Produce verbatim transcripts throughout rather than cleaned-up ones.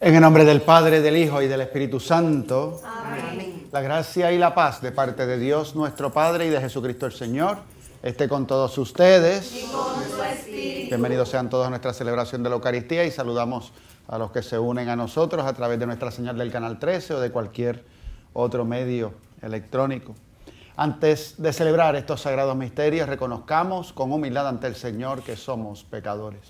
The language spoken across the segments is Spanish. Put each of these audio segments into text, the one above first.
En el nombre del Padre, del Hijo y del Espíritu Santo. Amén. La gracia y la paz de parte de Dios nuestro Padre y de Jesucristo el Señor esté con todos ustedes. Y con su espíritu. Bienvenidos sean todos a nuestra celebración de la Eucaristía y saludamos a los que se unen a nosotros a través de nuestra señal del Canal trece o de cualquier otro medio electrónico. Antes de celebrar estos sagrados misterios, reconozcamos con humildad ante el Señor que somos pecadores.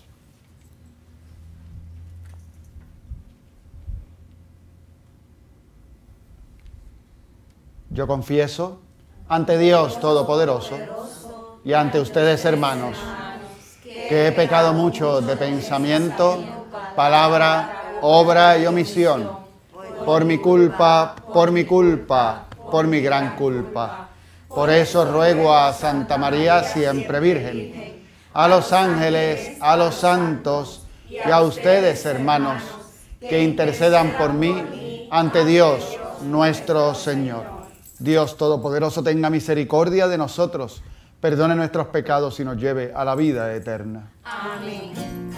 Yo confieso ante Dios Todopoderoso y ante ustedes, hermanos, que he pecado mucho de pensamiento, palabra, obra y omisión, por mi culpa, por mi culpa, por mi gran culpa. Por eso ruego a Santa María, siempre Virgen, a los ángeles, a los santos y a ustedes, hermanos, que intercedan por mí ante Dios nuestro Señor. Dios Todopoderoso tenga misericordia de nosotros, perdone nuestros pecados y nos lleve a la vida eterna. Amén.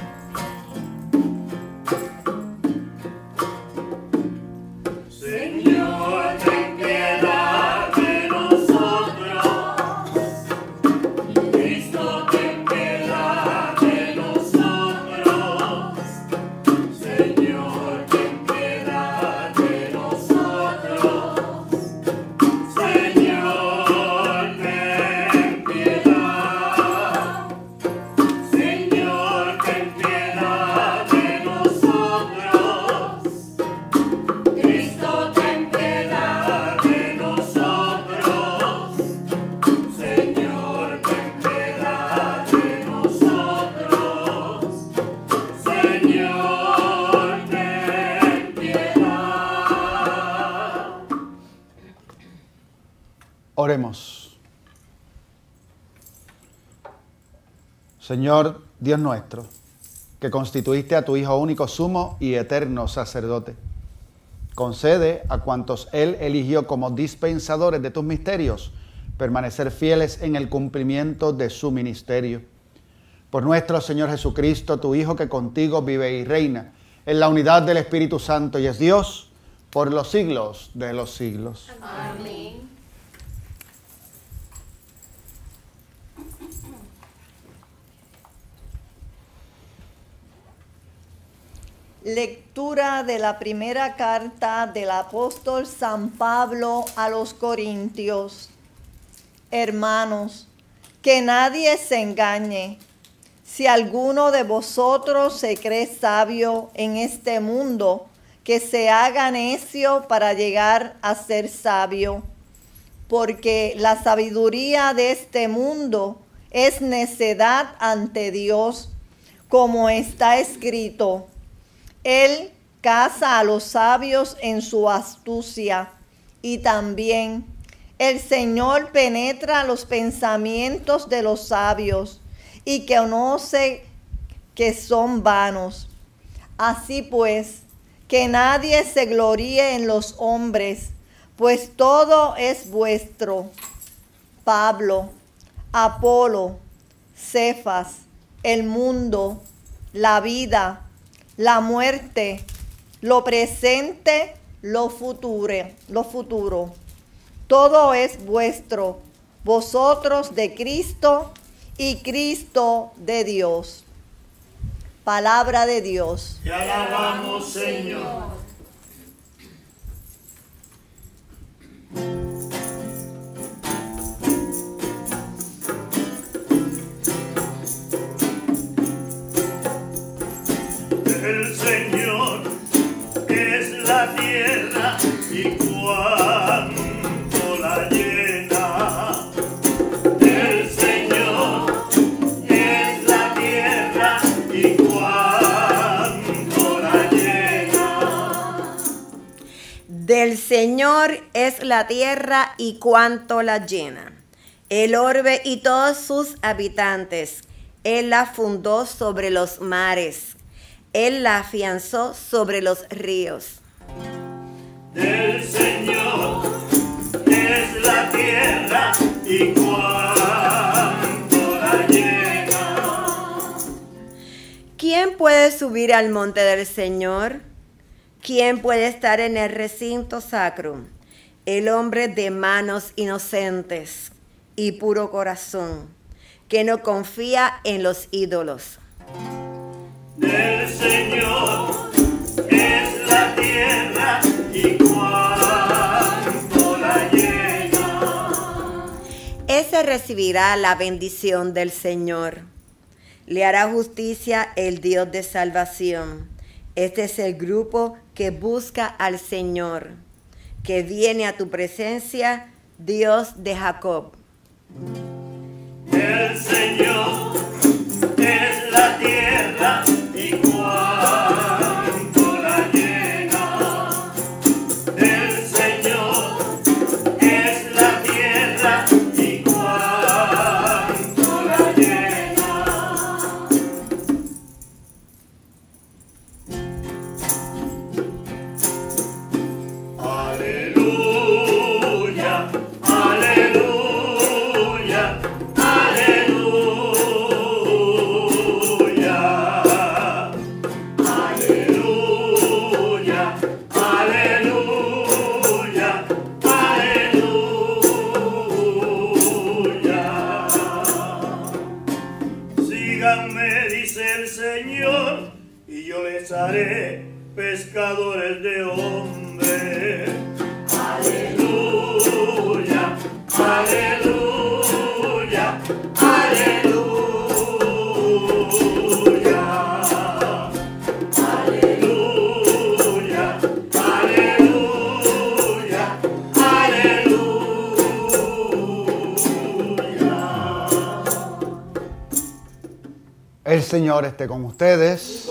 Señor, ten piedad de nosotros. Cristo, ten piedad de nosotros. Señor, ten piedad de nosotros. Señor, ten piedad. Señor, ten piedad de nosotros. Cristo, ten piedad de nosotros. Señor, ten piedad de nosotros. Señor, ten piedad. Oremos. Señor Dios nuestro, que constituiste a tu Hijo único, sumo y eterno sacerdote, concede a cuantos Él eligió como dispensadores de tus misterios permanecer fieles en el cumplimiento de su ministerio. Por nuestro Señor Jesucristo, tu Hijo, que contigo vive y reina en la unidad del Espíritu Santo y es Dios por los siglos de los siglos. Amén. Lectura de la primera carta del apóstol San Pablo a los Corintios. Hermanos, que nadie se engañe. Si alguno de vosotros se cree sabio en este mundo, que se haga necio para llegar a ser sabio. Porque la sabiduría de este mundo es necedad ante Dios, como está escrito. Él caza a los sabios en su astucia, y también el Señor penetra los pensamientos de los sabios y que conoce que son vanos. Así pues, que nadie se gloríe en los hombres, pues todo es vuestro. Pablo, Apolo, Cefas, el mundo, la vida, la muerte, lo presente, lo futuro, lo futuro. Todo es vuestro, vosotros de Cristo y Cristo de Dios. Palabra de Dios. Te alabamos, Señor. El Señor es la tierra y cuánto la llena. El Señor es la tierra y cuánto la llena. Del Señor es la tierra y cuánto la llena. El orbe y todos sus habitantes. Él la fundó sobre los mares. Él la afianzó sobre los ríos. Del Señor es la tierra y cuánto la llena. ¿Quién puede subir al monte del Señor? ¿Quién puede estar en el recinto sacro? El hombre de manos inocentes y puro corazón, que no confía en los ídolos. Del Señor es la tierra y cuanto la llena. Ese recibirá la bendición del Señor. Le hará justicia el Dios de salvación. Este es el grupo que busca al Señor, que viene a tu presencia, Dios de Jacob. El Señor es la tierra y cuanto la llena. El Señor es la tierra y cuanto la llena. Aleluya, aleluya, aleluya, aleluya, aleluya, aleluya. Síganme, dice el Señor, y yo les haré pescadores de hombres. Aleluya, aleluya, aleluya, aleluya, aleluya, aleluya. El Señor esté con ustedes.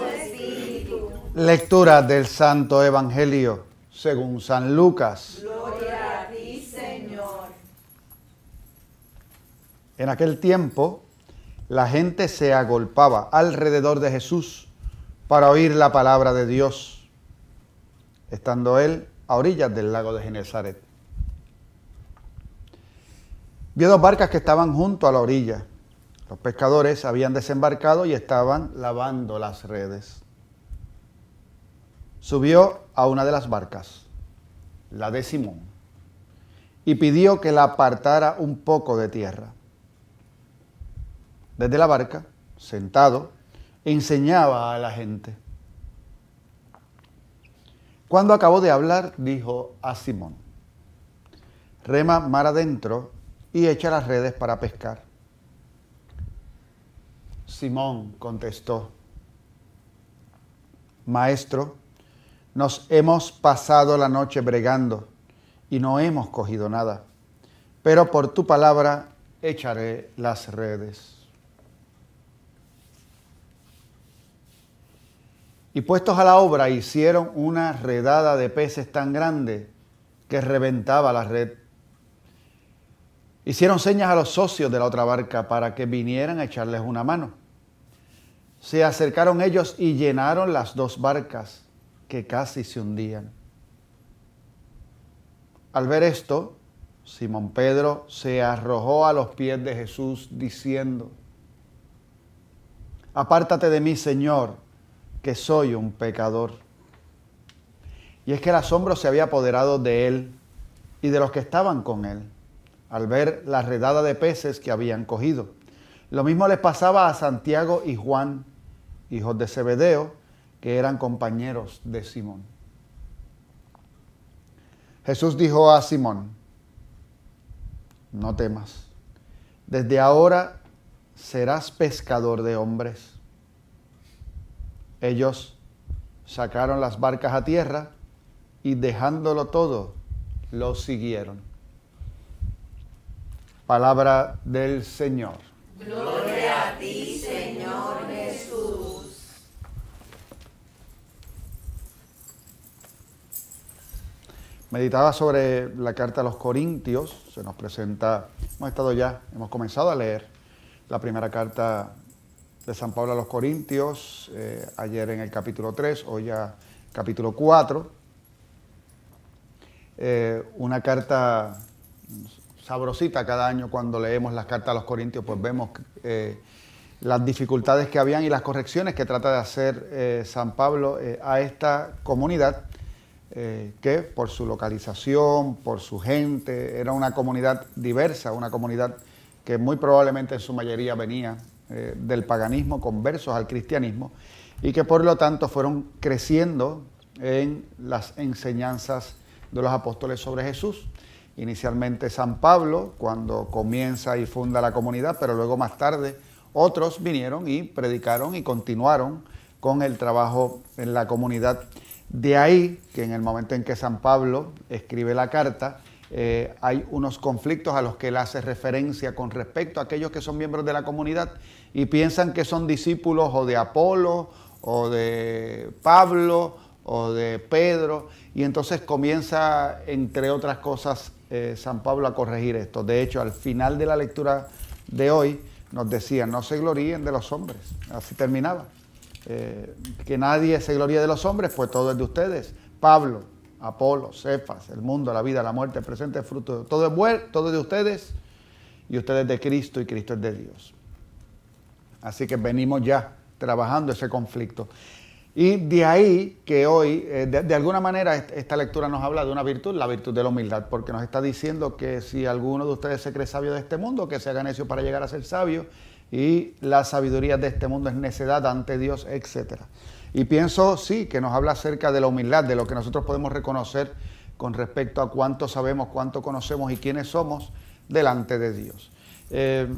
Lectura del Santo Evangelio según San Lucas. Gloria a ti, Señor. En aquel tiempo, la gente se agolpaba alrededor de Jesús para oír la palabra de Dios, estando él a orillas del lago de Genesaret. Vio dos barcas que estaban junto a la orilla. Los pescadores habían desembarcado y estaban lavando las redes. Subió a una de las barcas, la de Simón, y pidió que la apartara un poco de tierra. Desde la barca, sentado, enseñaba a la gente. Cuando acabó de hablar, dijo a Simón: rema mar adentro y echa las redes para pescar. Simón contestó: Maestro, nos hemos pasado la noche bregando y no hemos cogido nada, pero por tu palabra echaré las redes. Y puestos a la obra hicieron una redada de peces tan grande que reventaba la red. Hicieron señas a los socios de la otra barca para que vinieran a echarles una mano. Se acercaron ellos y llenaron las dos barcas, que casi se hundían. Al ver esto, Simón Pedro se arrojó a los pies de Jesús diciendo: apártate de mí, Señor, que soy un pecador. Y es que el asombro se había apoderado de él y de los que estaban con él, al ver la redada de peces que habían cogido. Lo mismo les pasaba a Santiago y Juan, hijos de Zebedeo, que eran compañeros de Simón. Jesús dijo a Simón: no temas, desde ahora serás pescador de hombres. Ellos sacaron las barcas a tierra y dejándolo todo, lo siguieron. Palabra del Señor. Gloria a ti, Señor Jesús. Meditaba sobre la carta a los Corintios. Se nos presenta, hemos estado ya, hemos comenzado a leer la primera carta de San Pablo a los Corintios, eh, ayer en el capítulo tres, hoy ya capítulo cuatro. Eh, una carta sabrosita. Cada año cuando leemos las cartas a los Corintios, pues vemos eh, las dificultades que habían y las correcciones que trata de hacer eh, San Pablo eh, a esta comunidad, eh, que por su localización, por su gente, era una comunidad diversa, una comunidad que muy probablemente en su mayoría venía eh, del paganismo, conversos al cristianismo, y que por lo tanto fueron creciendo en las enseñanzas de los apóstoles sobre Jesús. Inicialmente San Pablo, cuando comienza y funda la comunidad, pero luego más tarde otros vinieron y predicaron y continuaron con el trabajo en la comunidad. De ahí que en el momento en que San Pablo escribe la carta, eh, hay unos conflictos a los que él hace referencia con respecto a aquellos que son miembros de la comunidad y piensan que son discípulos o de Apolo o de Pablo o de Pedro, y entonces comienza, entre otras cosas, eh, San Pablo a corregir esto. De hecho, al final de la lectura de hoy nos decía: no se gloríen de los hombres. Así terminaba. Eh, que nadie se gloríe de los hombres, pues todo es de ustedes. Pablo, Apolo, Cefas, el mundo, la vida, la muerte, el presente, el fruto, todo es bueno, todo es de ustedes, y ustedes de Cristo, y Cristo es de Dios. Así que venimos ya trabajando ese conflicto. Y de ahí que hoy, eh, de, de alguna manera, esta lectura nos habla de una virtud, la virtud de la humildad, porque nos está diciendo que si alguno de ustedes se cree sabio de este mundo, que se haga necio para llegar a ser sabio, y la sabiduría de este mundo es necedad ante Dios, etcétera. Y pienso, sí, que nos habla acerca de la humildad, de lo que nosotros podemos reconocer con respecto a cuánto sabemos, cuánto conocemos y quiénes somos delante de Dios. Eh,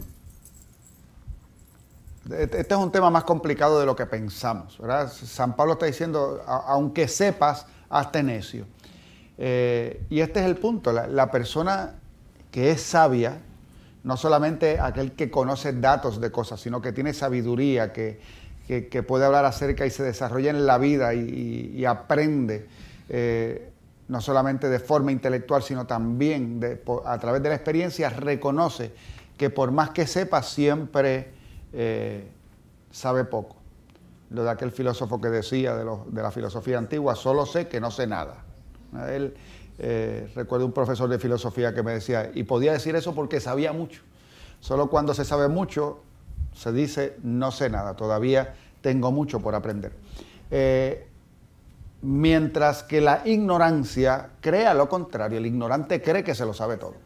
Este es un tema más complicado de lo que pensamos, ¿verdad? San Pablo está diciendo, aunque sepas, hazte necio. Eh, y este es el punto, la, la persona que es sabia, no solamente aquel que conoce datos de cosas, sino que tiene sabiduría, que, que, que puede hablar acerca y se desarrolla en la vida y, y, y aprende, eh, no solamente de forma intelectual, sino también de, a través de la experiencia, reconoce que por más que sepa, siempre Eh, sabe poco. Lo de aquel filósofo que decía de, lo, de la filosofía antigua: solo sé que no sé nada. Él, eh, recuerdo un profesor de filosofía que me decía, y podía decir eso porque sabía mucho. Solo cuando se sabe mucho se dice no sé nada, todavía tengo mucho por aprender. Eh, mientras que la ignorancia crea lo contrario, el ignorante cree que se lo sabe todo.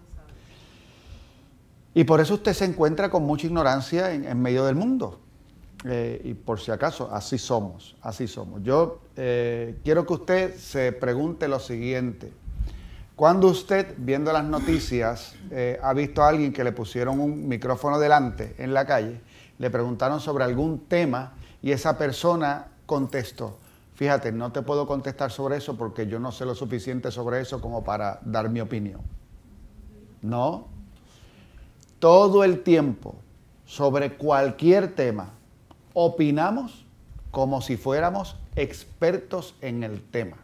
Y por eso usted se encuentra con mucha ignorancia en, en medio del mundo. Eh, y por si acaso, así somos, así somos. Yo eh, quiero que usted se pregunte lo siguiente. ¿Cuándo usted, viendo las noticias, eh, ha visto a alguien que le pusieron un micrófono delante en la calle, le preguntaron sobre algún tema y esa persona contestó: fíjate, no te puedo contestar sobre eso porque yo no sé lo suficiente sobre eso como para dar mi opinión? No. Todo el tiempo, sobre cualquier tema, opinamos como si fuéramos expertos en el tema.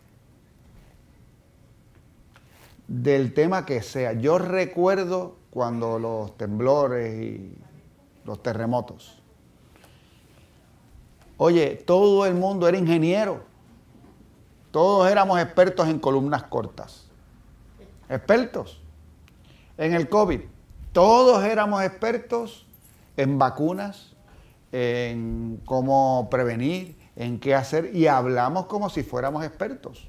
Del tema que sea. Yo recuerdo cuando los temblores y los terremotos. Oye, todo el mundo era ingeniero. Todos éramos expertos en columnas cortas. Expertos. En el COVID. Todos éramos expertos en vacunas, en cómo prevenir, en qué hacer, y hablamos como si fuéramos expertos.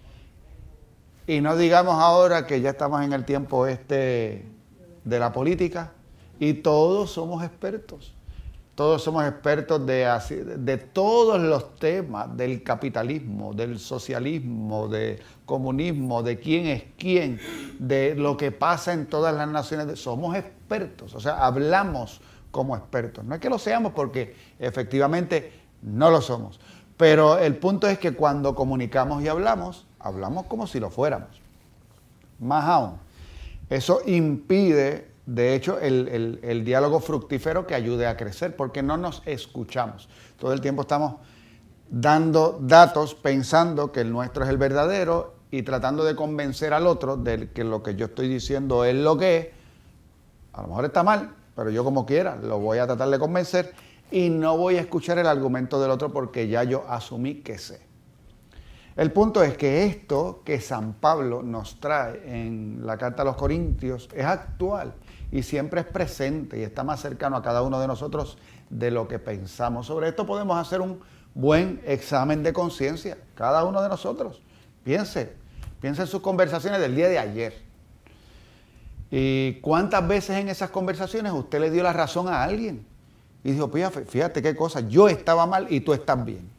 Y no digamos ahora que ya estamos en el tiempo este de la política y todos somos expertos. Todos somos expertos de, de todos los temas del capitalismo, del socialismo, del comunismo, de quién es quién, de lo que pasa en todas las naciones. Somos expertos, o sea, hablamos como expertos. No es que lo seamos porque efectivamente no lo somos. Pero el punto es que cuando comunicamos y hablamos, hablamos como si lo fuéramos. Más aún, eso impide, de hecho, el, el, el diálogo fructífero que ayude a crecer, porque no nos escuchamos. Todo el tiempo estamos dando datos pensando que el nuestro es el verdadero y tratando de convencer al otro de que lo que yo estoy diciendo es lo que es. A lo mejor está mal, pero yo como quiera lo voy a tratar de convencer y no voy a escuchar el argumento del otro porque ya yo asumí que sé. El punto es que esto que San Pablo nos trae en la carta a los Corintios es actual y siempre es presente y está más cercano a cada uno de nosotros de lo que pensamos. Sobre esto podemos hacer un buen examen de conciencia, cada uno de nosotros. Piense, piense en sus conversaciones del día de ayer. ¿Y cuántas veces en esas conversaciones usted le dio la razón a alguien? Y dijo, fíjate, fíjate qué cosa, yo estaba mal y tú estás bien.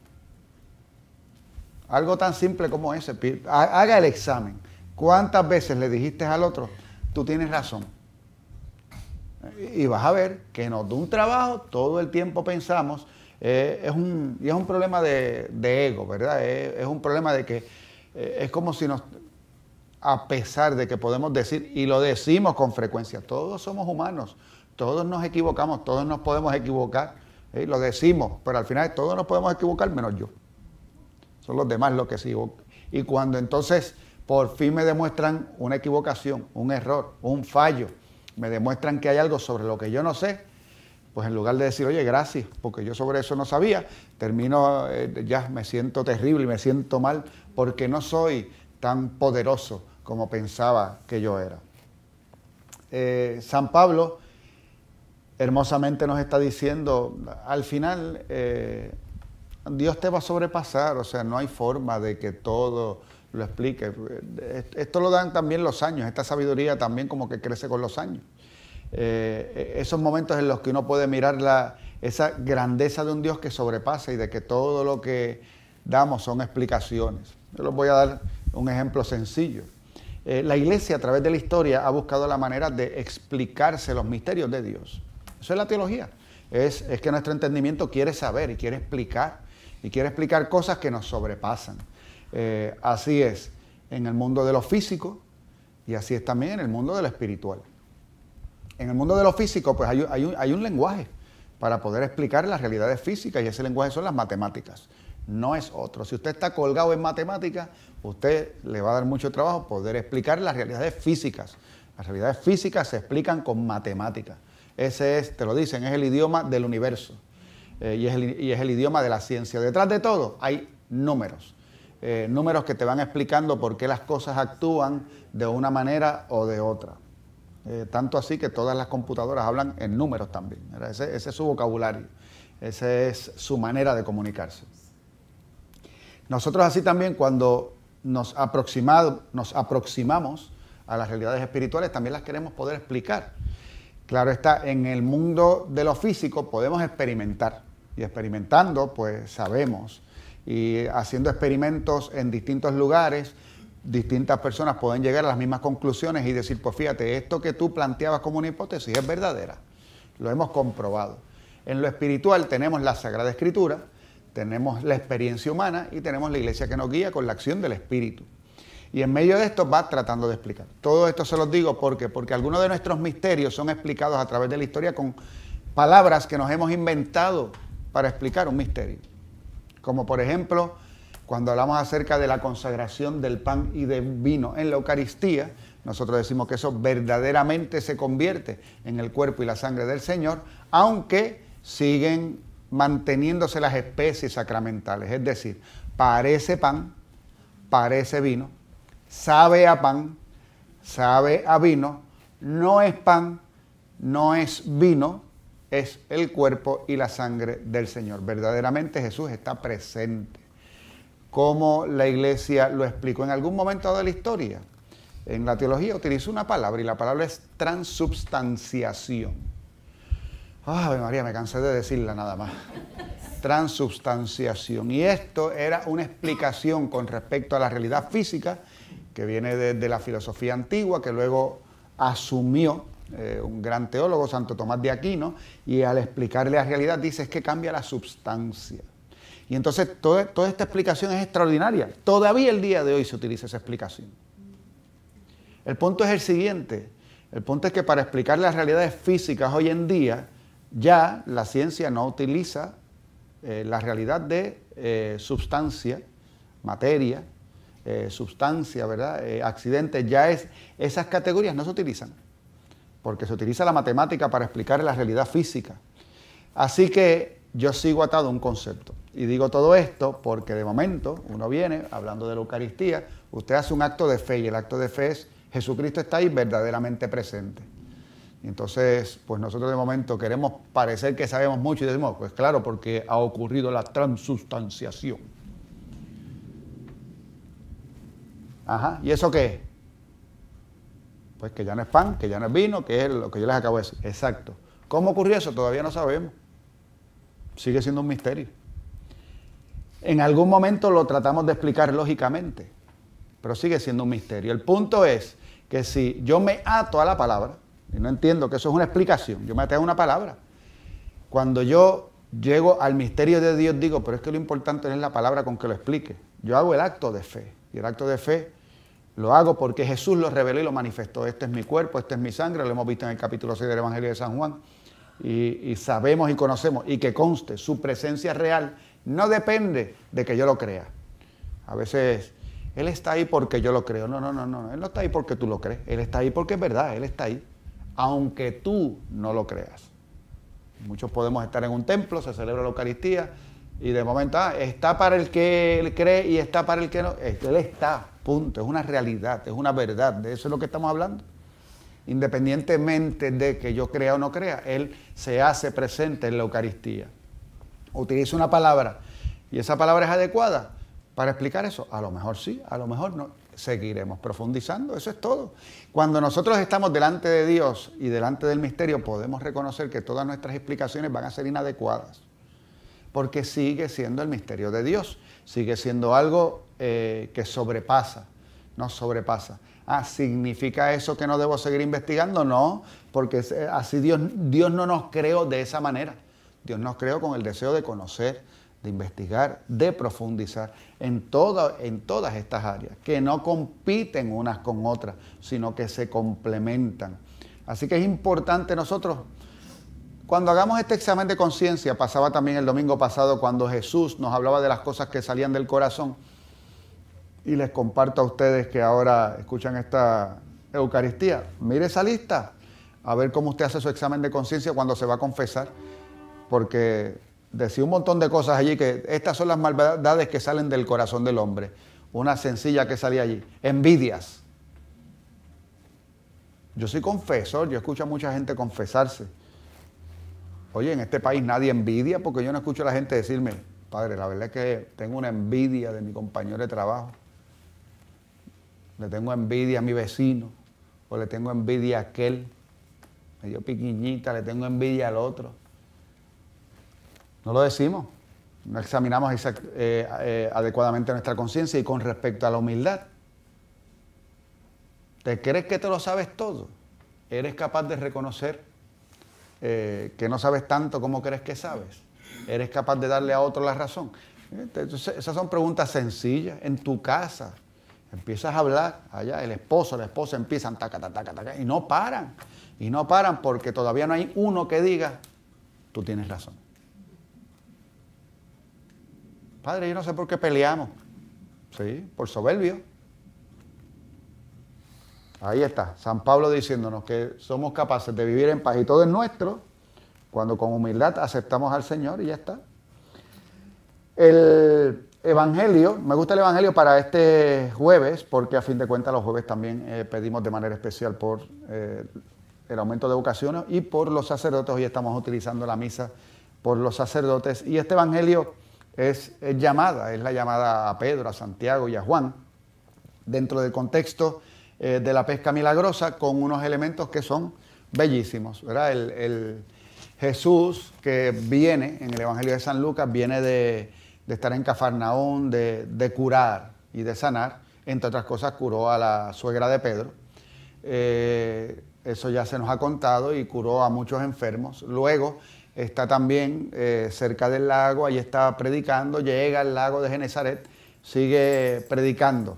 Algo tan simple como ese, haga el examen. ¿Cuántas veces le dijiste al otro, tú tienes razón? Y vas a ver que nos da un trabajo, todo el tiempo pensamos, eh, es un, y es un problema de, de ego, ¿verdad? Es, es un problema de que eh, es como si nos, a pesar de que podemos decir, y lo decimos con frecuencia, todos somos humanos, todos nos equivocamos, todos nos podemos equivocar, ¿eh? Lo decimos, pero al final todos nos podemos equivocar menos yo. Son los demás los que se equivocan. Y cuando entonces por fin me demuestran una equivocación, un error, un fallo, me demuestran que hay algo sobre lo que yo no sé, pues en lugar de decir, oye, gracias, porque yo sobre eso no sabía, termino, eh, ya me siento terrible y me siento mal porque no soy tan poderoso como pensaba que yo era. Eh, San Pablo hermosamente nos está diciendo, al final, eh, Dios te va a sobrepasar, o sea, no hay forma de que todo lo explique. Esto lo dan también los años, esta sabiduría también como que crece con los años. Eh, esos momentos en los que uno puede mirar la, esa grandeza de un Dios que sobrepasa y de que todo lo que damos son explicaciones. Yo les voy a dar un ejemplo sencillo. Eh, la Iglesia a través de la historia ha buscado la manera de explicarse los misterios de Dios. Eso es la teología. Es, es que nuestro entendimiento quiere saber y quiere explicar. Y quiere explicar cosas que nos sobrepasan. Eh, así es en el mundo de lo físico y así es también en el mundo de lo espiritual. En el mundo de lo físico, pues hay, hay, un, hay un lenguaje para poder explicar las realidades físicas y ese lenguaje son las matemáticas. No es otro. Si usted está colgado en matemáticas, usted le va a dar mucho trabajo poder explicar las realidades físicas. Las realidades físicas se explican con matemáticas. Ese es, te lo dicen, es el idioma del universo. Eh, y, es el, y es el idioma de la ciencia. Detrás de todo hay números, eh, números que te van explicando por qué las cosas actúan de una manera o de otra. Eh, tanto así que todas las computadoras hablan en números también. Ese, ese es su vocabulario, esa es su manera de comunicarse. Nosotros así también cuando nos, aproximado, nos aproximamos a las realidades espirituales también las queremos poder explicar. Claro está, en el mundo de lo físico podemos experimentar. Y experimentando, pues sabemos. Y haciendo experimentos en distintos lugares, distintas personas pueden llegar a las mismas conclusiones y decir, pues fíjate, esto que tú planteabas como una hipótesis es verdadera. Lo hemos comprobado. En lo espiritual tenemos la Sagrada Escritura, tenemos la experiencia humana y tenemos la Iglesia que nos guía con la acción del Espíritu. Y en medio de esto va tratando de explicar. Todo esto se los digo porque, porque algunos de nuestros misterios son explicados a través de la historia con palabras que nos hemos inventado para explicar un misterio. Como por ejemplo, cuando hablamos acerca de la consagración del pan y del vino en la Eucaristía, nosotros decimos que eso verdaderamente se convierte en el cuerpo y la sangre del Señor, aunque siguen manteniéndose las especies sacramentales. Es decir, parece pan, parece vino, sabe a pan, sabe a vino, no es pan, no es vino, es el cuerpo y la sangre del Señor. Verdaderamente Jesús está presente. Como la Iglesia lo explicó en algún momento de la historia. En la teología utiliza una palabra y la palabra es transubstanciación. Ave María, me cansé de decirla nada más. Transubstanciación. Y esto era una explicación con respecto a la realidad física que viene de, de la filosofía antigua, que luego asumió eh, un gran teólogo, Santo Tomás de Aquino, y al explicarle la realidad dice es que cambia la substancia. Y entonces toda, toda esta explicación es extraordinaria. Todavía el día de hoy se utiliza esa explicación. El punto es el siguiente. El punto es que para explicar las realidades físicas hoy en día, ya la ciencia no utiliza eh, la realidad de eh, substancia, materia, eh, sustancia, ¿verdad? Eh, accidentes, ya es, esas categorías no se utilizan, porque se utiliza la matemática para explicar la realidad física. Así que yo sigo atado a un concepto. Y digo todo esto porque de momento uno viene hablando de la Eucaristía, usted hace un acto de fe y el acto de fe es Jesucristo está ahí verdaderamente presente. Y entonces, pues nosotros de momento queremos parecer que sabemos mucho y decimos, pues claro, porque ha ocurrido la transustanciación. Ajá, ¿y eso qué es? Pues que ya no es pan, que ya no es vino, que es lo que yo les acabo de decir. Exacto. ¿Cómo ocurrió eso? Todavía no sabemos. Sigue siendo un misterio. En algún momento lo tratamos de explicar lógicamente, pero sigue siendo un misterio. El punto es que si yo me ato a la palabra, y no entiendo que eso es una explicación, yo me ato a una palabra, cuando yo llego al misterio de Dios digo, pero es que lo importante no es la palabra con que lo explique. Yo hago el acto de fe, y el acto de fe lo hago porque Jesús lo reveló y lo manifestó. Este es mi cuerpo, este es mi sangre, lo hemos visto en el capítulo seis del Evangelio de San Juan, y, y sabemos y conocemos, y que conste, su presencia real no depende de que yo lo crea. A veces, Él está ahí porque yo lo creo. No, no, no, no, Él no está ahí porque tú lo crees. Él está ahí porque es verdad, Él está ahí, aunque tú no lo creas. Muchos podemos estar en un templo, se celebra la Eucaristía, y de momento, ah, está para el que Él cree y está para el que no. Él está, punto, es una realidad, es una verdad, de eso es lo que estamos hablando. Independientemente de que yo crea o no crea, Él se hace presente en la Eucaristía. Utiliza una palabra y esa palabra es adecuada para explicar eso. A lo mejor sí, a lo mejor no. Seguiremos profundizando, eso es todo. Cuando nosotros estamos delante de Dios y delante del misterio, podemos reconocer que todas nuestras explicaciones van a ser inadecuadas, porque sigue siendo el misterio de Dios, sigue siendo algo eh, que sobrepasa, nos sobrepasa. Ah, ¿significa eso que no debo seguir investigando? No, porque así Dios, Dios no nos creó de esa manera. Dios nos creó con el deseo de conocer, de investigar, de profundizar en, todo, en todas estas áreas, que no compiten unas con otras, sino que se complementan. Así que es importante nosotros, cuando hagamos este examen de conciencia, pasaba también el domingo pasado cuando Jesús nos hablaba de las cosas que salían del corazón, y les comparto a ustedes que ahora escuchan esta Eucaristía, mire esa lista, a ver cómo usted hace su examen de conciencia cuando se va a confesar, porque decía un montón de cosas allí que estas son las maldades que salen del corazón del hombre. Una sencilla que salía allí, envidias. Yo soy confesor, yo escucho a mucha gente confesarse. Oye, en este país nadie envidia, porque yo no escucho a la gente decirme, padre, la verdad es que tengo una envidia de mi compañero de trabajo, le tengo envidia a mi vecino, o le tengo envidia a aquel, me dio piquiñita, le tengo envidia al otro. No lo decimos, no examinamos eh, eh, adecuadamente nuestra conciencia. Y con respecto a la humildad, ¿te crees que te lo sabes todo? ¿Eres capaz de reconocer eh, que no sabes tanto como crees que sabes? ¿Eres capaz de darle a otro la razón? Entonces, esas son preguntas sencillas. En tu casa empiezas a hablar, allá el esposo, la esposa empiezan taca, taca, taca, taca, y no paran. Y no paran porque todavía no hay uno que diga, tú tienes razón. Padre, yo no sé por qué peleamos. Sí, por soberbio. Ahí está, San Pablo diciéndonos que somos capaces de vivir en paz y todo es nuestro cuando con humildad aceptamos al Señor y ya está. El Evangelio, me gusta el Evangelio para este jueves porque a fin de cuentas los jueves también eh, pedimos de manera especial por eh, el aumento de vocaciones y por los sacerdotes. Hoy estamos utilizando la misa por los sacerdotes y este Evangelio Es, es llamada, es la llamada a Pedro, a Santiago y a Juan, dentro del contexto eh, de la pesca milagrosa, con unos elementos que son bellísimos, ¿verdad? El, el Jesús que viene, en el Evangelio de San Lucas, viene de, de estar en Cafarnaún, de, de curar y de sanar, entre otras cosas curó a la suegra de Pedro, eh, eso ya se nos ha contado, y curó a muchos enfermos. Luego está también eh, cerca del lago, ahí está predicando, llega al lago de Genesaret, sigue predicando.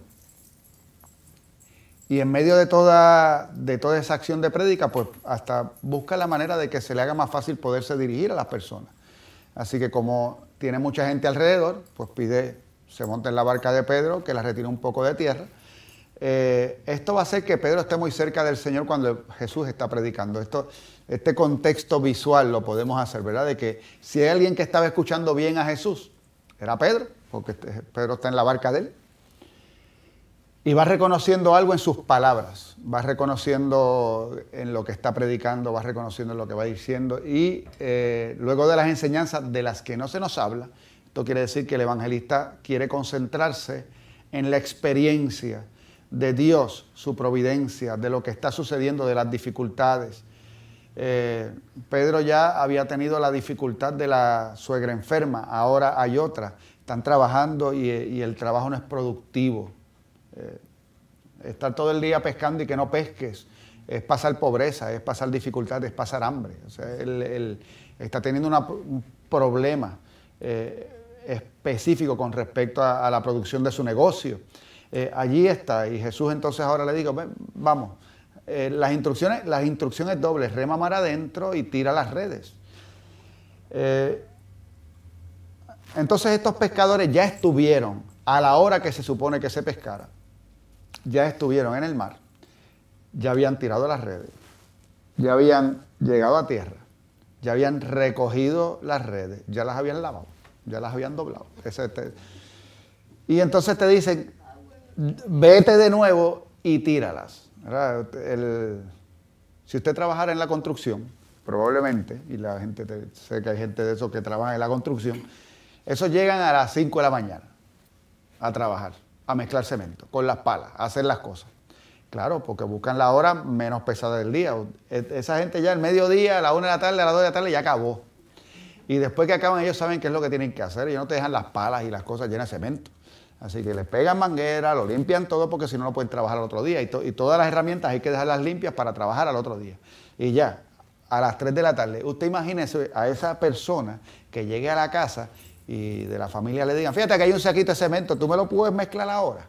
Y en medio de toda, de toda esa acción de prédica, pues hasta busca la manera de que se le haga más fácil poderse dirigir a las personas. Así que como tiene mucha gente alrededor, pues pide, se monta en la barca de Pedro, que la retire un poco de tierra. Eh, esto va a hacer que Pedro esté muy cerca del Señor cuando Jesús está predicando. Esto, este contexto visual lo podemos hacer, ¿verdad? De que si hay alguien que estaba escuchando bien a Jesús, era Pedro, porque Pedro está en la barca de él. Y va reconociendo algo en sus palabras, va reconociendo en lo que está predicando, va reconociendo en lo que va diciendo. Y eh, luego de las enseñanzas de las que no se nos habla, esto quiere decir que el evangelista quiere concentrarse en la experiencia de Dios, su providencia, de lo que está sucediendo, de las dificultades. Eh, Pedro ya había tenido la dificultad de la suegra enferma, ahora hay otra. Están trabajando y, y el trabajo no es productivo. Eh, estar todo el día pescando y que no pesques es pasar pobreza, es pasar dificultad, es pasar hambre. O sea, él, él está teniendo una, un problema eh, específico con respecto a, a la producción de su negocio. Eh, allí está, y Jesús entonces ahora le digo, ven, vamos, eh, las instrucciones, las instrucciones dobles, rema mar adentro y tira las redes. Eh, entonces estos pescadores ya estuvieron a la hora que se supone que se pescara. Ya estuvieron en el mar, ya habían tirado las redes, ya habían llegado a tierra, ya habían recogido las redes, ya las habían lavado, ya las habían doblado. Ese te... Y entonces te dicen, vete de nuevo y tíralas. El... Si usted trabajara en la construcción, probablemente, y la gente, te... sé que hay gente de esos que trabaja en la construcción, esos llegan a las cinco de la mañana a trabajar, a mezclar cemento, con las palas, a hacer las cosas. Claro, porque buscan la hora menos pesada del día. Esa gente ya al mediodía, a la una de la tarde, a las dos de la tarde ya acabó. Y después que acaban ellos saben qué es lo que tienen que hacer. Ellos no te dejan las palas y las cosas llenas de cemento. Así que les pegan manguera, lo limpian todo porque si no, no pueden trabajar al otro día. Y, to y todas las herramientas hay que dejarlas limpias para trabajar al otro día. Y ya, a las tres de la tarde, usted imagínese a esa persona que llegue a la casa y de la familia le digan, fíjate que hay un saquito de cemento, ¿tú me lo puedes mezclar ahora?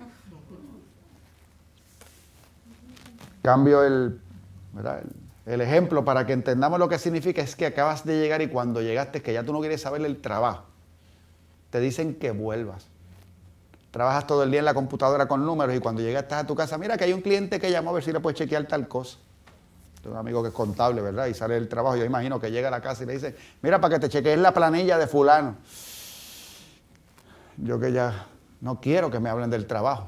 Cambio el, ¿verdad? el, el ejemplo para que entendamos lo que significa, es que acabas de llegar y cuando llegaste, que ya tú no quieres saber el trabajo, te dicen que vuelvas. Trabajas todo el día en la computadora con números y cuando llegaste a tu casa, mira que hay un cliente que llamó a ver si le puedes chequear tal cosa. Tengo un amigo que es contable, ¿verdad? Y sale del trabajo, yo imagino que llega a la casa y le dice, mira para que te chequees la planilla de fulano. Yo que ya no quiero que me hablen del trabajo.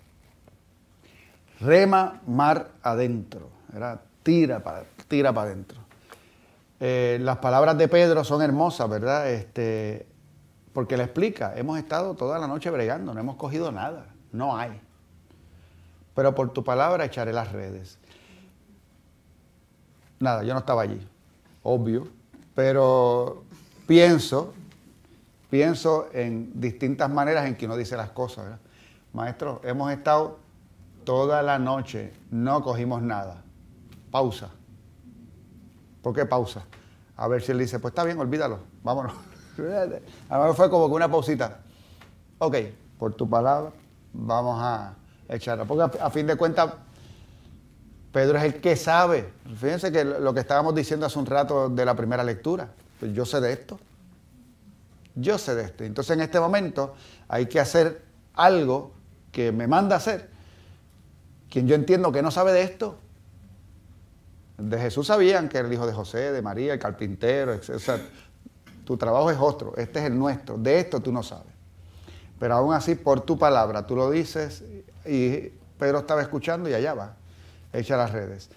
Rema mar adentro, ¿verdad? Tira para tira para adentro. Eh, las palabras de Pedro son hermosas, ¿verdad? Este, porque le explica, hemos estado toda la noche bregando, no hemos cogido nada, no hay. Pero por tu palabra echaré las redes. Nada, yo no estaba allí, obvio, pero pienso, pienso en distintas maneras en que uno dice las cosas, ¿verdad? Maestro, hemos estado toda la noche, no cogimos nada. Pausa. ¿Por qué pausa? A ver si él dice, pues está bien, olvídalo, vámonos. A mí fue como que una pausita. Ok, por tu palabra, vamos a echarla. Porque a, a fin de cuentas, Pedro es el que sabe. Fíjense que lo que estábamos diciendo hace un rato de la primera lectura. Pues yo sé de esto. Yo sé de esto. Entonces en este momento hay que hacer algo que me manda a hacer. Quien yo entiendo que no sabe de esto. De Jesús sabían que era el hijo de José, de María, el carpintero, etcétera. Tu trabajo es otro, este es el nuestro. De esto tú no sabes. Pero aún así, por tu palabra, tú lo dices y Pedro estaba escuchando y allá va. Echa las redes.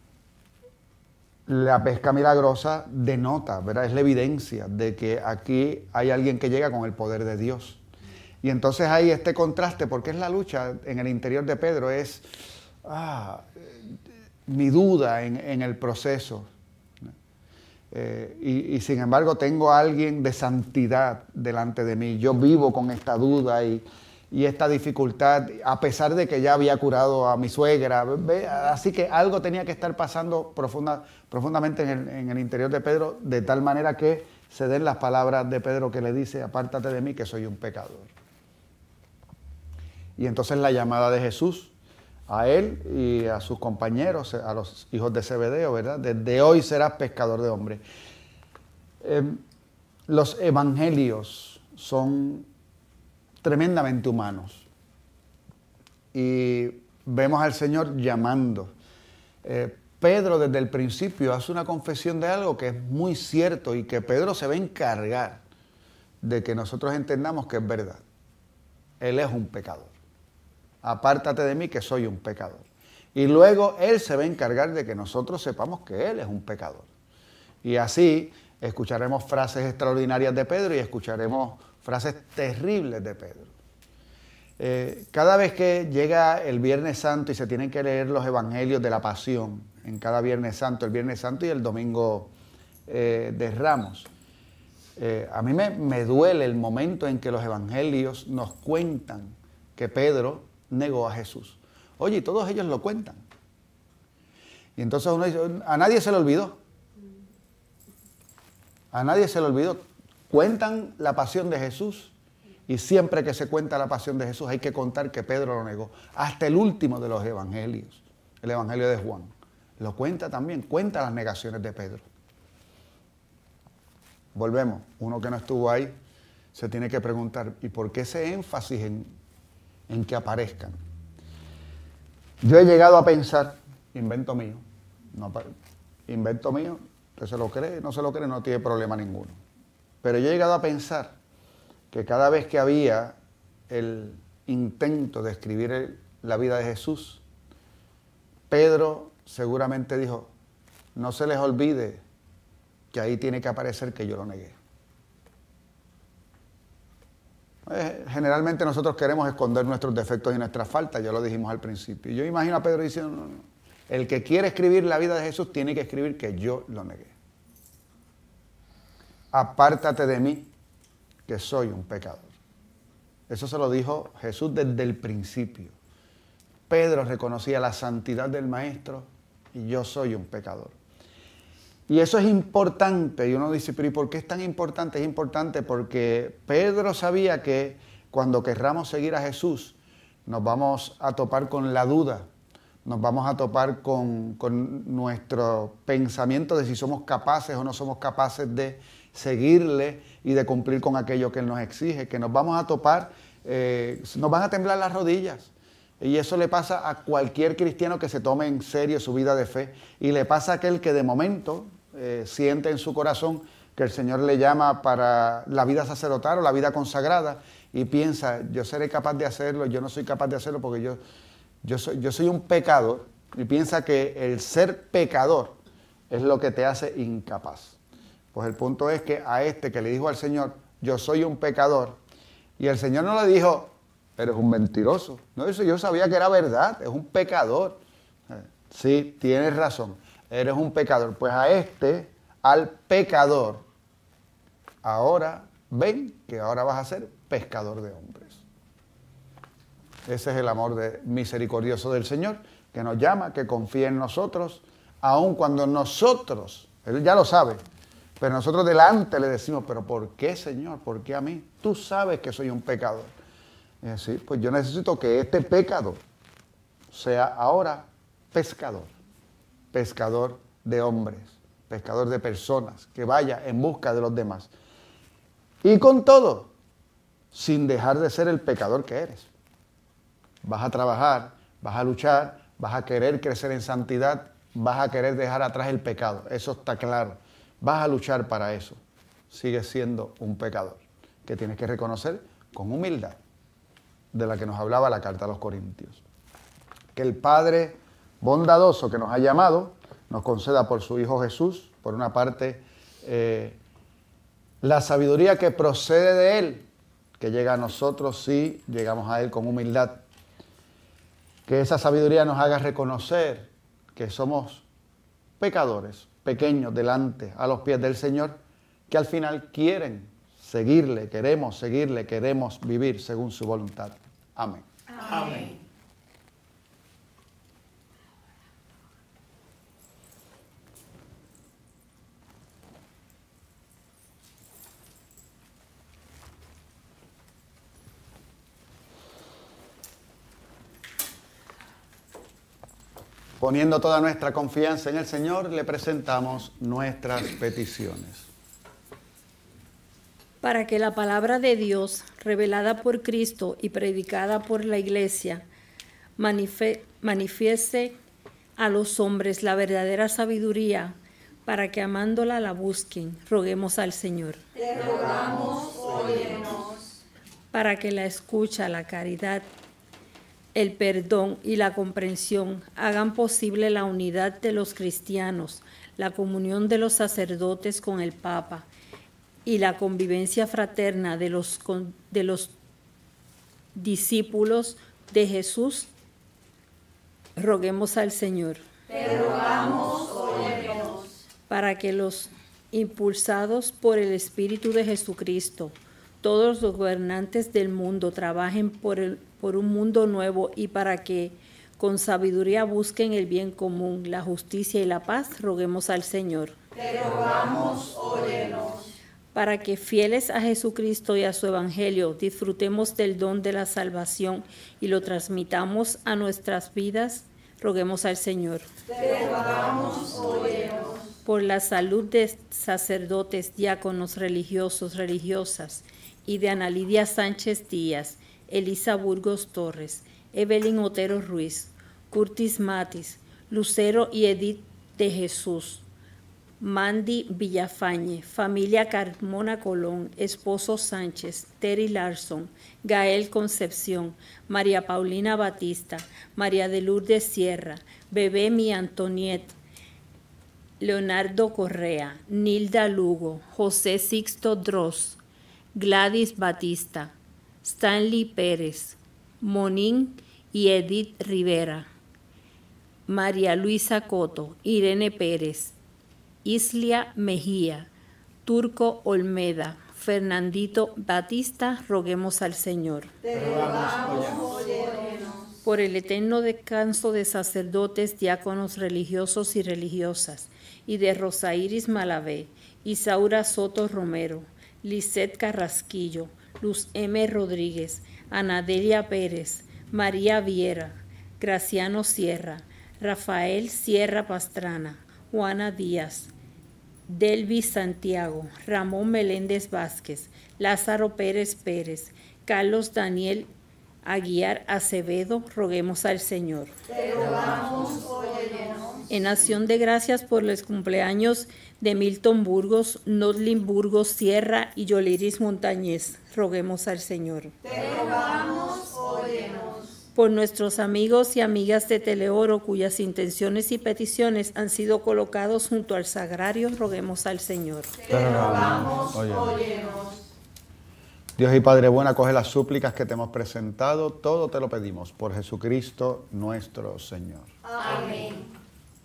La pesca milagrosa denota, ¿verdad? Es la evidencia de que aquí hay alguien que llega con el poder de Dios. Y entonces hay este contraste, porque es la lucha en el interior de Pedro, es ah, mi duda en, en el proceso. Eh, y, y sin embargo tengo a alguien de santidad delante de mí. Yo vivo con esta duda y, y esta dificultad, a pesar de que ya había curado a mi suegra. Así que algo tenía que estar pasando profunda, profundamente en el, en el interior de Pedro, de tal manera que se den las palabras de Pedro que le dice, apártate de mí que soy un pecador. Y entonces la llamada de Jesús a él y a sus compañeros, a los hijos de Zebedeo, ¿verdad? Desde hoy serás pescador de hombres. Eh, los evangelios son tremendamente humanos. Y vemos al Señor llamando. Eh, Pedro desde el principio hace una confesión de algo que es muy cierto y que Pedro se va a encargar de que nosotros entendamos que es verdad. Él es un pecador. apártate de mí que soy un pecador. Y luego Él se va a encargar de que nosotros sepamos que Él es un pecador. Y así escucharemos frases extraordinarias de Pedro y escucharemos frases terribles de Pedro. Eh, cada vez que llega el Viernes Santo y se tienen que leer los evangelios de la Pasión, en cada Viernes Santo, el Viernes Santo y el Domingo eh, de Ramos, eh, a mí me, me duele el momento en que los evangelios nos cuentan que Pedro negó a Jesús. Oye, y todos ellos lo cuentan. Y entonces uno dice, a nadie se le olvidó. A nadie se le olvidó. Cuentan la pasión de Jesús. Y siempre que se cuenta la pasión de Jesús hay que contar que Pedro lo negó. Hasta el último de los evangelios, el evangelio de Juan, lo cuenta también, cuenta las negaciones de Pedro. Volvemos, uno que no estuvo ahí se tiene que preguntar, ¿y por qué ese énfasis en, en que aparezcan? Yo he llegado a pensar, invento mío, no, invento mío, usted se lo cree, no se lo cree, no tiene problema ninguno. Pero yo he llegado a pensar que cada vez que había el intento de escribir el, la vida de Jesús, Pedro seguramente dijo, no se les olvide que ahí tiene que aparecer que yo lo negué. Eh, generalmente nosotros queremos esconder nuestros defectos y nuestras faltas, ya lo dijimos al principio. Yo imagino a Pedro diciendo, no, no, el que quiere escribir la vida de Jesús tiene que escribir que yo lo negué. Apártate de mí, que soy un pecador. Eso se lo dijo Jesús desde el principio. Pedro reconocía la santidad del Maestro y yo soy un pecador. Y eso es importante. Y uno dice, pero ¿y por qué es tan importante? Es importante porque Pedro sabía que cuando querramos seguir a Jesús, nos vamos a topar con la duda, nos vamos a topar con, con nuestro pensamiento de si somos capaces o no somos capaces de seguirle y de cumplir con aquello que Él nos exige, que nos vamos a topar, eh, nos van a temblar las rodillas. Y eso le pasa a cualquier cristiano que se tome en serio su vida de fe. Y le pasa a aquel que de momento eh, siente en su corazón que el Señor le llama para la vida sacerdotal o la vida consagrada y piensa, yo seré capaz de hacerlo, yo no soy capaz de hacerlo porque yo, yo, soy, yo soy un pecador. Y piensa que el ser pecador es lo que te hace incapaz. Pues el punto es que a este que le dijo al Señor, yo soy un pecador, y el Señor no le dijo, eres un mentiroso. No, eso yo sabía que era verdad, es un pecador. Sí, tienes razón, eres un pecador. Pues a este, al pecador, ahora ven que ahora vas a ser pescador de hombres. Ese es el amor de, misericordioso del Señor, que nos llama, que confía en nosotros, aun cuando nosotros, Él ya lo sabe, pero nosotros delante le decimos, pero ¿por qué, Señor? ¿Por qué a mí? Tú sabes que soy un pecador. Y así, pues yo necesito que este pecador sea ahora pescador, pescador de hombres, pescador de personas, que vaya en busca de los demás. Y con todo, sin dejar de ser el pecador que eres. Vas a trabajar, vas a luchar, vas a querer crecer en santidad, vas a querer dejar atrás el pecado, eso está claro. Vas a luchar para eso. Sigues siendo un pecador que tienes que reconocer con humildad, de la que nos hablaba la carta a los Corintios. Que el Padre bondadoso que nos ha llamado nos conceda por su Hijo Jesús, por una parte, eh, la sabiduría que procede de Él, que llega a nosotros si llegamos a Él con humildad. Que esa sabiduría nos haga reconocer que somos pecadores, pequeños delante, a los pies del Señor, que al final quieren seguirle, queremos seguirle, queremos vivir según su voluntad. Amén. Amén. Poniendo toda nuestra confianza en el Señor, le presentamos nuestras peticiones. Para que la palabra de Dios, revelada por Cristo y predicada por la Iglesia, manife- manifieste a los hombres la verdadera sabiduría, para que amándola la busquen, roguemos al Señor. Te rogamos, óyenos. Para que la escucha, la caridad, el perdón y la comprensión hagan posible la unidad de los cristianos, la comunión de los sacerdotes con el Papa y la convivencia fraterna de los, de los discípulos de Jesús, roguemos al Señor. Te rogamos, óyenos. Para que los impulsados por el Espíritu de Jesucristo, todos los gobernantes del mundo trabajen por, el, por un mundo nuevo y para que con sabiduría busquen el bien común, la justicia y la paz, roguemos al Señor. Te rogamos, óyenos. Para que fieles a Jesucristo y a su Evangelio disfrutemos del don de la salvación y lo transmitamos a nuestras vidas, roguemos al Señor. Te rogamos, óyenos. Por la salud de sacerdotes, diáconos, religiosos, religiosas y de Ana Lidia Sánchez Díaz, Elisa Burgos Torres, Evelyn Otero Ruiz, Curtis Matis, Lucero y Edith de Jesús, Mandy Villafañe, familia Carmona Colón, esposo Sánchez, Terry Larson, Gael Concepción, María Paulina Batista, María de Lourdes Sierra, Bebé Mi Antoniette, Leonardo Correa, Nilda Lugo, José Sixto Dross, Gladys Batista, Stanley Pérez, Monín y Edith Rivera, María Luisa Coto, Irene Pérez, Islia Mejía, Turco Olmeda, Fernandito Batista, roguemos al Señor. Te rogamos, óyenos. Por el eterno descanso de sacerdotes, diáconos religiosos y religiosas, y de Rosa Iris Malavé, Isaura Soto Romero, Lisette Carrasquillo, Luz M. Rodríguez, Anadelia Pérez, María Viera, Graciano Sierra, Rafael Sierra Pastrana, Juana Díaz, Delvis Santiago, Ramón Meléndez Vázquez, Lázaro Pérez Pérez, Carlos Daniel Aguiar Acevedo, roguemos al Señor. Te rogamos, óyenos. En acción de gracias por los cumpleaños de Milton Burgos, Nodlin Burgos Sierra y Yoliris Montañez, roguemos al Señor. Te rogamos, óyenos. Por nuestros amigos y amigas de Teleoro, cuyas intenciones y peticiones han sido colocados junto al sagrario, roguemos al Señor. Te rogamos, Óyenos. óyenos. Dios y Padre bueno, acoge las súplicas que te hemos presentado, todo te lo pedimos por Jesucristo nuestro Señor. Amén.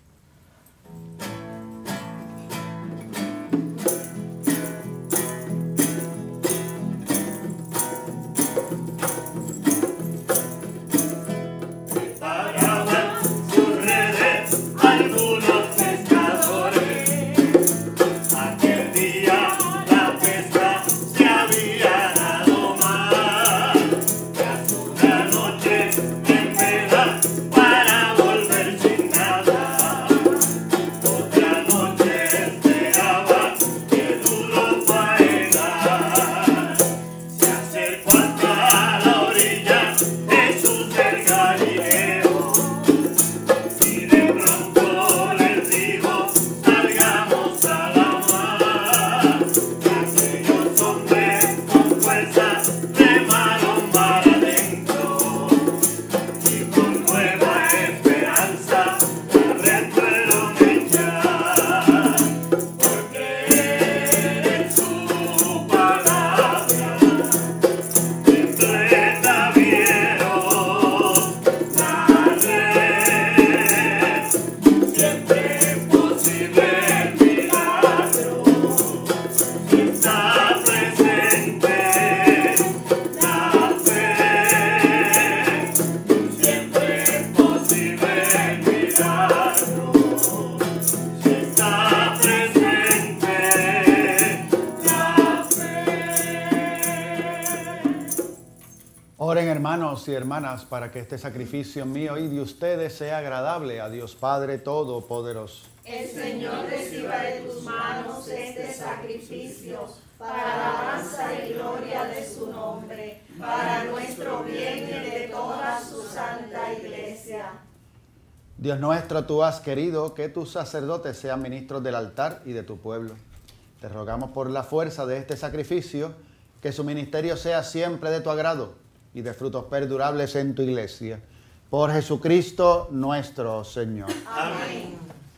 Paraban sus redes algunos pescadores. Aquel día la pesca se había dado mal. Tras una noche en vela para volver sin nada. Otra noche esperaba que duro faenar. Se acercó hasta la orilla Jesús del Galileo y de pronto les dijo: salgamos a la mar. Aquellos hombres con fuerza remaron mar adentro y con nueva esperanza la red fueron echar. Por creer en su palabra en plena vieron la red. Siempre es posible el milagro. Está presente la fe. Siempre es posible el milagro. Está presente la fe. Oren hermanos y hermanas para que este sacrificio mío y de ustedes sea agradable a Dios Padre Todopoderoso. El Señor reciba de tus manos este sacrificio para alabanza y gloria de su nombre, para nuestro bien y de toda su santa iglesia. Dios nuestro, tú has querido que tus sacerdotes sean ministros del altar y de tu pueblo. Te rogamos por la fuerza de este sacrificio, que su ministerio sea siempre de tu agrado y de frutos perdurables en tu iglesia. Por Jesucristo nuestro Señor. Amén.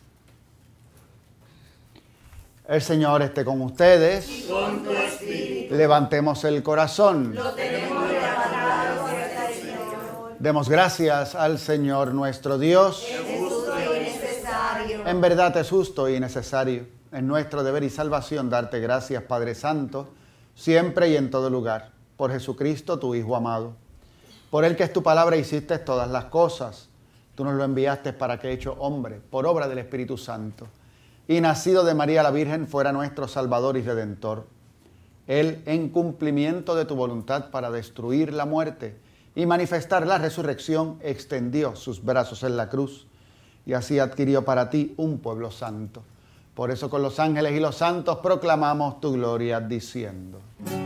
El Señor esté con ustedes. Y con tu espíritu. Levantemos el corazón. Lo tenemos levantado hacia el Señor. Demos gracias al Señor nuestro Dios. Es justo y necesario. En verdad es justo y necesario. Es nuestro deber y salvación darte gracias, Padre Santo, siempre y en todo lugar. Por Jesucristo, tu Hijo amado. Por el que es tu palabra hiciste todas las cosas. Tú nos lo enviaste para que, hecho hombre, por obra del Espíritu Santo, y nacido de María la Virgen, fuera nuestro Salvador y Redentor. Él, en cumplimiento de tu voluntad para destruir la muerte y manifestar la resurrección, extendió sus brazos en la cruz y así adquirió para ti un pueblo santo. Por eso con los ángeles y los santos proclamamos tu gloria diciendo: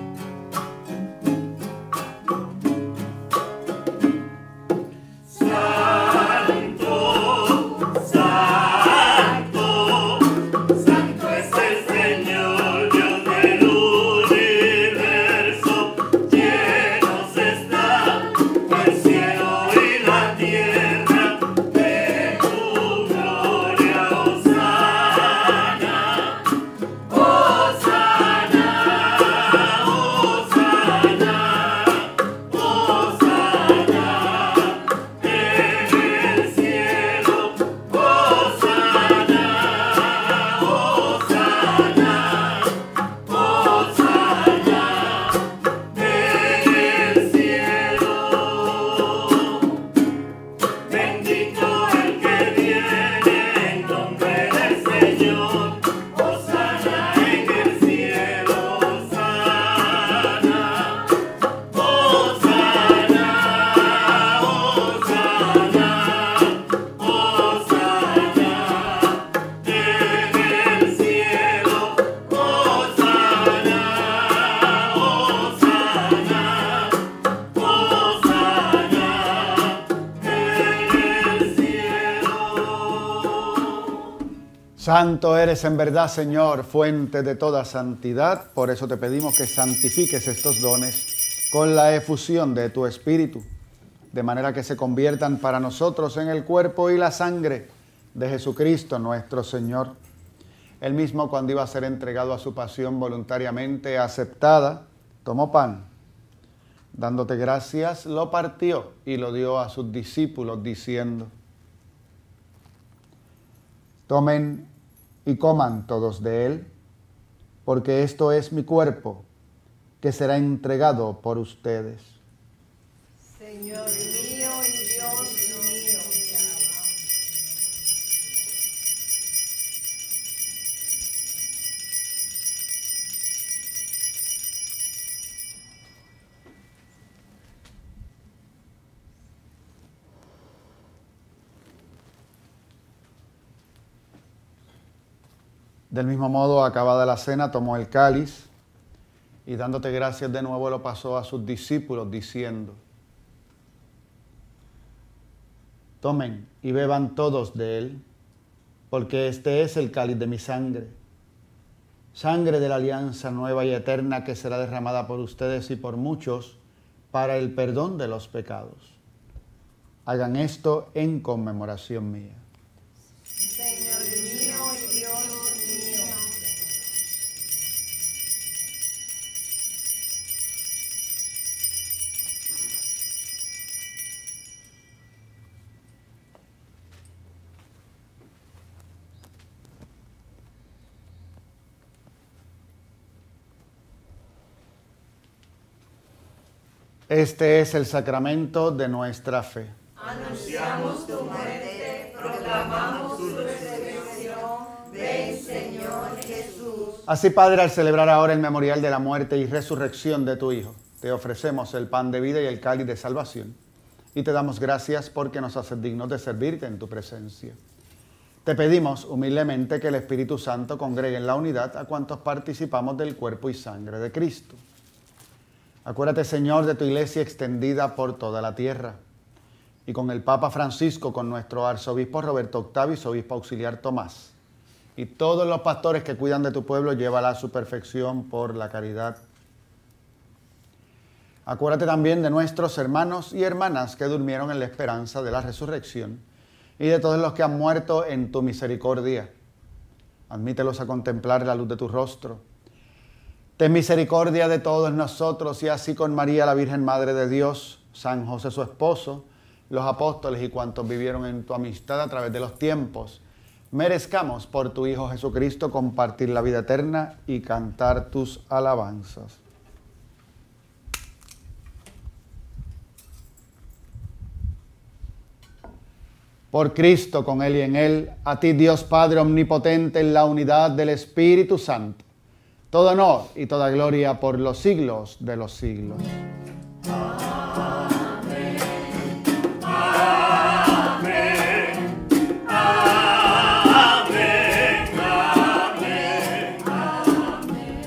Santo eres en verdad, Señor, fuente de toda santidad. Por eso te pedimos que santifiques estos dones con la efusión de tu Espíritu, de manera que se conviertan para nosotros en el cuerpo y la sangre de Jesucristo nuestro Señor. Él mismo, cuando iba a ser entregado a su pasión voluntariamente aceptada, tomó pan, dándote gracias, lo partió y lo dio a sus discípulos, diciendo: tomen y coman todos de él, porque esto es mi cuerpo, que será entregado por ustedes. Señor mío y Dios mío. Del mismo modo, acabada la cena, tomó el cáliz y dándote gracias de nuevo lo pasó a sus discípulos, diciendo: tomen y beban todos de él, porque este es el cáliz de mi sangre, sangre de la alianza nueva y eterna que será derramada por ustedes y por muchos para el perdón de los pecados. Hagan esto en conmemoración mía. Señor mío y Dios mío. Este es el sacramento de nuestra fe. Anunciamos tu muerte, proclamamos tu resurrección. Ven, Señor Jesús. Así, Padre, al celebrar ahora el memorial de la muerte y resurrección de tu Hijo, te ofrecemos el pan de vida y el cáliz de salvación, y te damos gracias porque nos haces dignos de servirte en tu presencia. Te pedimos humildemente que el Espíritu Santo congregue en la unidad a cuantos participamos del cuerpo y sangre de Cristo. Acuérdate, Señor, de tu iglesia extendida por toda la tierra, y con el Papa Francisco, con nuestro arzobispo Roberto Octavio y su obispo auxiliar Tomás, y todos los pastores que cuidan de tu pueblo, llévala a su perfección por la caridad. Acuérdate también de nuestros hermanos y hermanas que durmieron en la esperanza de la resurrección y de todos los que han muerto en tu misericordia. Admítelos a contemplar la luz de tu rostro. Ten misericordia de todos nosotros y así con María, la Virgen Madre de Dios, San José su esposo, los apóstoles y cuantos vivieron en tu amistad a través de los tiempos, merezcamos por tu Hijo Jesucristo compartir la vida eterna y cantar tus alabanzas. Por Cristo, con Él y en Él, a ti Dios Padre Omnipotente, en la unidad del Espíritu Santo, todo honor y toda gloria por los siglos de los siglos. Amén. Amén. Amén. Amén. Amén.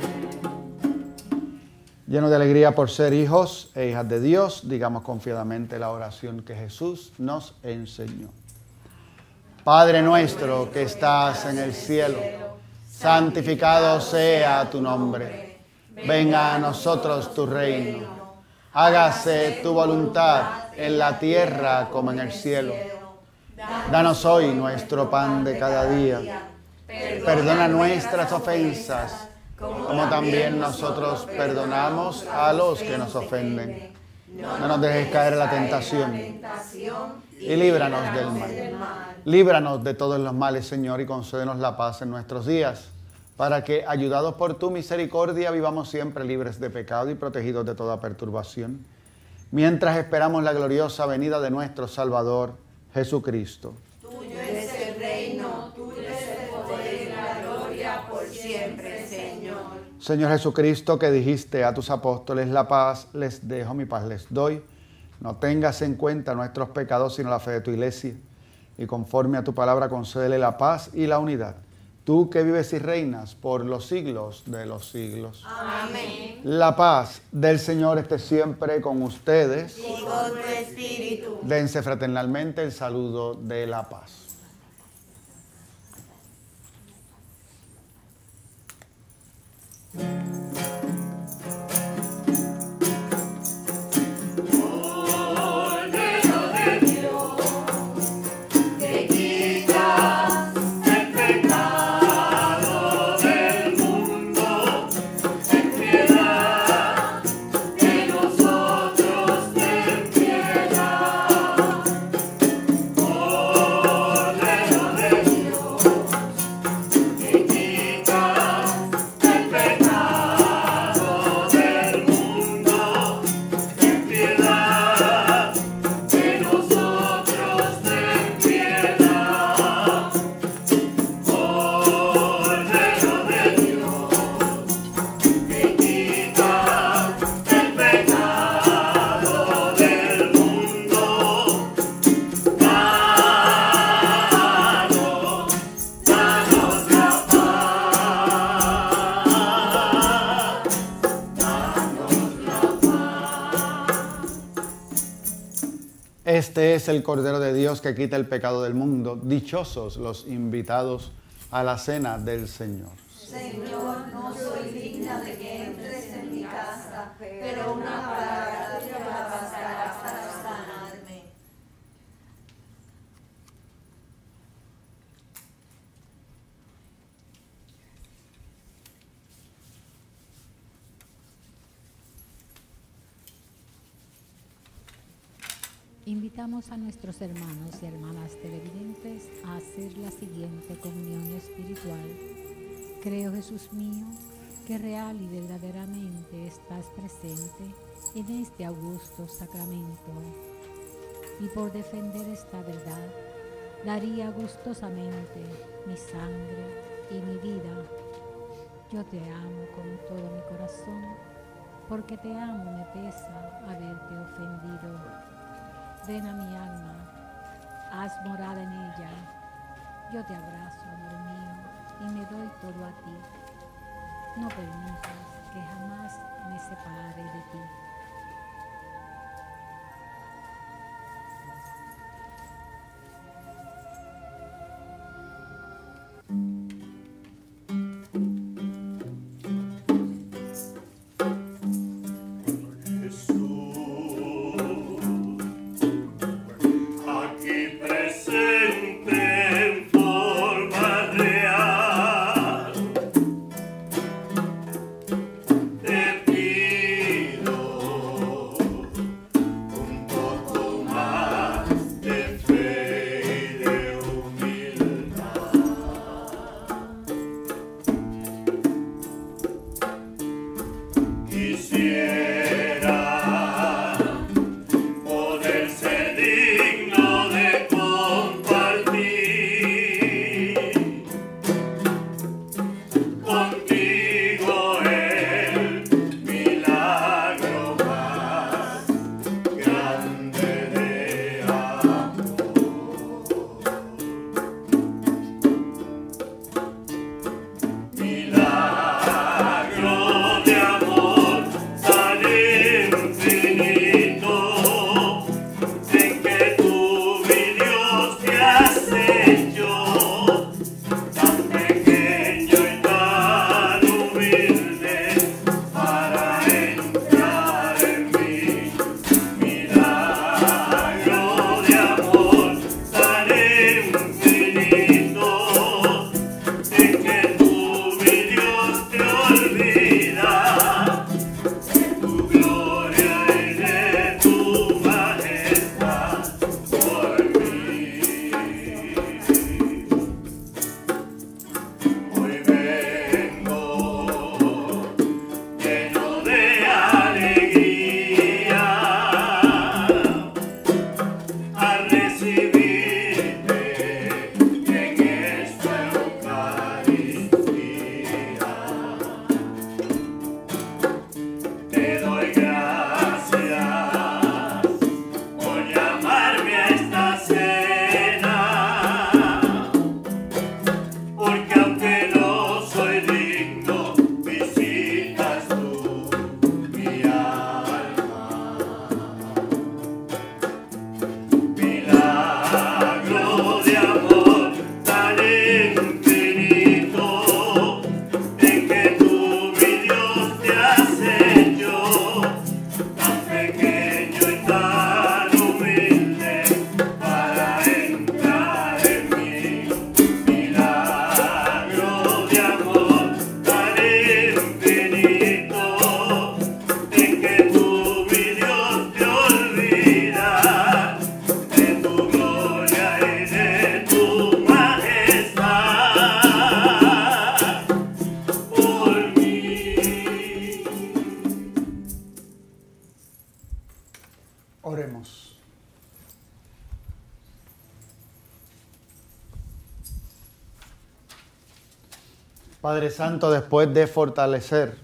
Lleno de alegría por ser hijos e hijas de Dios, digamos confiadamente la oración que Jesús nos enseñó. Padre nuestro que estás en el cielo, santificado sea tu nombre. Venga a nosotros tu reino. Hágase tu voluntad en la tierra como en el cielo. Danos hoy nuestro pan de cada día. Perdona nuestras ofensas, como también nosotros perdonamos a los que nos ofenden. No nos dejes caer en la tentación y líbranos del mal. Líbranos de todos los males, Señor, y concédenos la paz en nuestros días, para que, ayudados por tu misericordia, vivamos siempre libres de pecado y protegidos de toda perturbación, mientras esperamos la gloriosa venida de nuestro Salvador, Jesucristo. Tuyo es el reino, tuyo es el poder y la gloria por siempre, Señor. Señor Jesucristo, que dijiste a tus apóstoles, la paz les dejo, mi paz les doy. No tengas en cuenta nuestros pecados, sino la fe de tu iglesia. Y conforme a tu palabra, concédele la paz y la unidad. Tú que vives y reinas por los siglos de los siglos. Amén. La paz del Señor esté siempre con ustedes. Y con tu espíritu. Dense fraternalmente el saludo de la paz. Este es el Cordero de Dios que quita el pecado del mundo. Dichosos los invitados a la cena del Señor. Señor, no soy digna de que entres en mi casa, pero una palabra tuya bastará para sanarme. Invitamos a nuestros hermanos y hermanas televidentes a hacer la siguiente comunión espiritual. Creo, Jesús mío, que real y verdaderamente estás presente en este augusto sacramento. Y por defender esta verdad, daría gustosamente mi sangre y mi vida. Yo te amo con todo mi corazón, porque te amo me pesa haberte ofendido. Ven a mi alma, haz morada en ella. Yo te abrazo, amor mío, y me doy todo a ti. No permitas que jamás me separe de ti. Jesús. Oremos. Padre Santo, después de fortalecer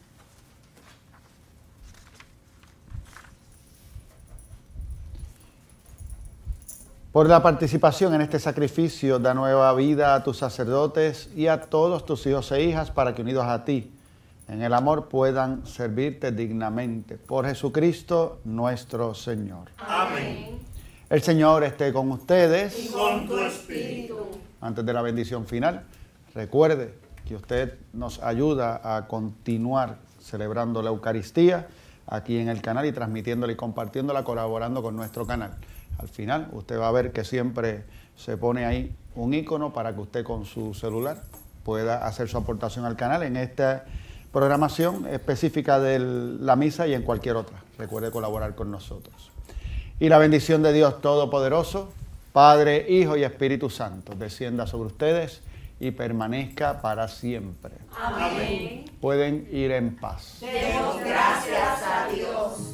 por la participación en este sacrificio, da nueva vida a tus sacerdotes y a todos tus hijos e hijas para que unidos a ti en el amor puedan servirte dignamente. Por Jesucristo nuestro Señor. Amén. El Señor esté con ustedes. Y con tu espíritu. Antes de la bendición final, recuerde que usted nos ayuda a continuar celebrando la Eucaristía aquí en el canal y transmitiéndola y compartiéndola, colaborando con nuestro canal. Al final, usted va a ver que siempre se pone ahí un icono para que usted con su celular pueda hacer su aportación al canal en esta programación específica de la misa y en cualquier otra. Recuerde colaborar con nosotros. Y la bendición de Dios Todopoderoso, Padre, Hijo y Espíritu Santo, descienda sobre ustedes y permanezca para siempre. Amén. Pueden ir en paz. Demos gracias a Dios.